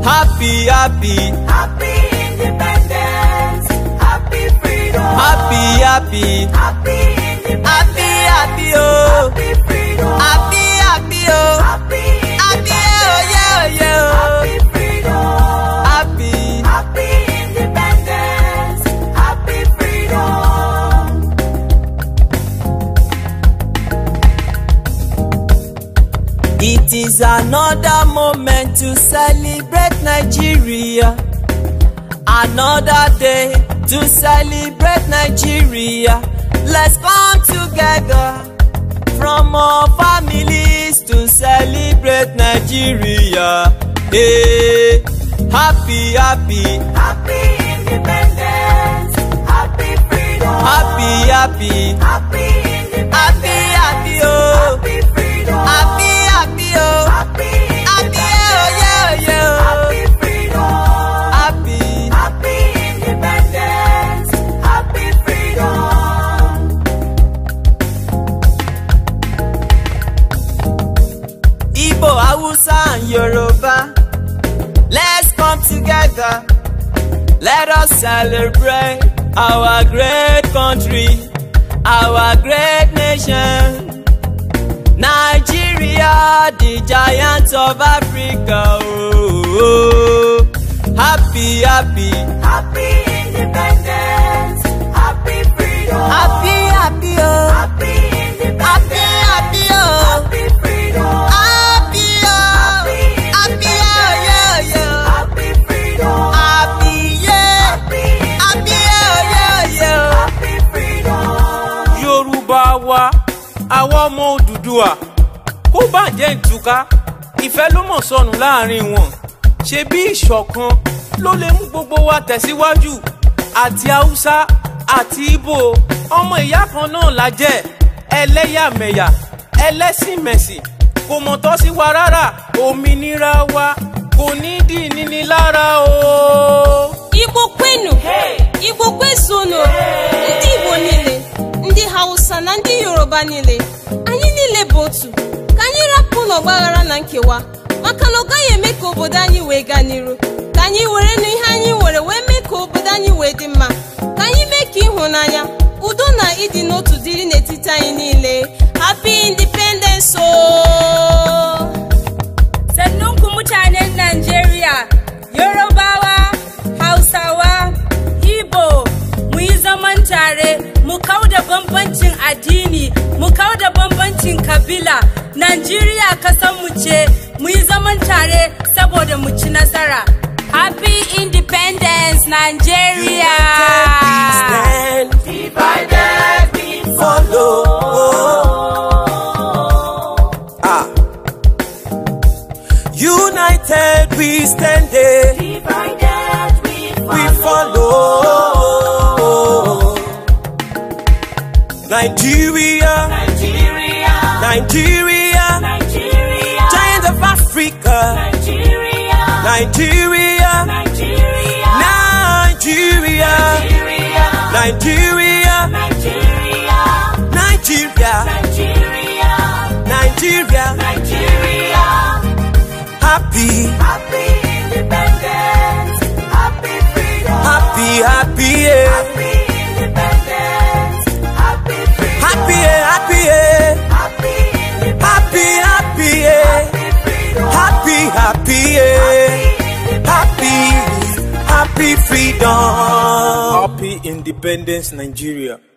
Happy, happy, happy independence, happy freedom. Happy, happy, happy independence, happy, oh, happy freedom. happy, oh, Happy independence, happy freedom. Happy independence, happy freedom. It is another moment to celebrate Nigeria. Another day to celebrate Nigeria. Let's come together from all families to celebrate Nigeria. Hey, happy, happy, Happy independence, happy freedom. happy, happy, Happy independence, happy, oh, happy freedom. happy, oh, Happy happy, oh, yeah. happy freedom. Happy, Happy independence, happy freedom. Igbo, Hausa, and Yoruba. Let's come together. Let us celebrate our great country, our great nation. Nigeria, the giant of Africa. Oh, happy, happy, Happy independence, happy freedom. happy, oh, Happy independence, happy, oh, happy freedom. happy, oh, yeah. Happy freedom. Happy, yeah. Happy Yeah. happy freedom. Yorùbá wa àwọn ọmọ Odùduwà kó bàjẹ́ ìtúká ìfẹ́ ló mọ̀ sọnù láàrin wọn ṣe bí ìṣọ̀kan ló lè mú gbogbo wa tẹ̀síwájú àti Haúsá àti Ìgbò ọmọ ìyá kan náà la jẹ́ ẹlẹ́yàmẹ̀yà ẹlẹ́sìnmẹ̀sìn kò mọ̀ tọ́ sí wa rárá òmìnira wa kò ní dì níní lára o. Igbo kwenu, Igbo kwesonu, ndị Igbo niile, ndị Hausa na ndị Yoruba niile, anyị niile bụ otu. Ka anyị rapụ n'ọgbaghara na nkewa, maka na ọ gaghị eme ka obodo anyị wee gaa n'iru. Ka anyị were n'ihe anyị nwere wee mee ka obodo anyị wee dị mma. Ka anyị mee ka ịhụnanya, udo na ịdị n'otu dịrị n'etiti anyị niile. Happy Independence oh! Sannunku mutanen Najeriya, Yorubawa, Hausawa, Igbo, mu yi zaman tare, mu kauda bambancin addini, mu kauda bambancin kabila. Najeriya kasanmu ce, mu yi zaman tare saboda mu ci nasara. Happy Independence, Nigeria! Divided we follow. United we stand there. Divided We follow. Nigeria, Nigeria, Nigeria, Nigeria, giant of Africa. Nigeria, Nigeria, Nigeria, Nigeria, Nigeria, Nigeria, Nigeria, Nigeria, Nigeria, Nigeria. Nigeria. Happy, Happy independence, happy freedom. happy, happy, yeah. Happy independence, happy freedom. Happy, yeah, happy, yeah. Happy independence, Happy, happy, yeah. happy freedom. Happy, happy, yeah. Happy, happy freedom. Happy Independence Nigeria.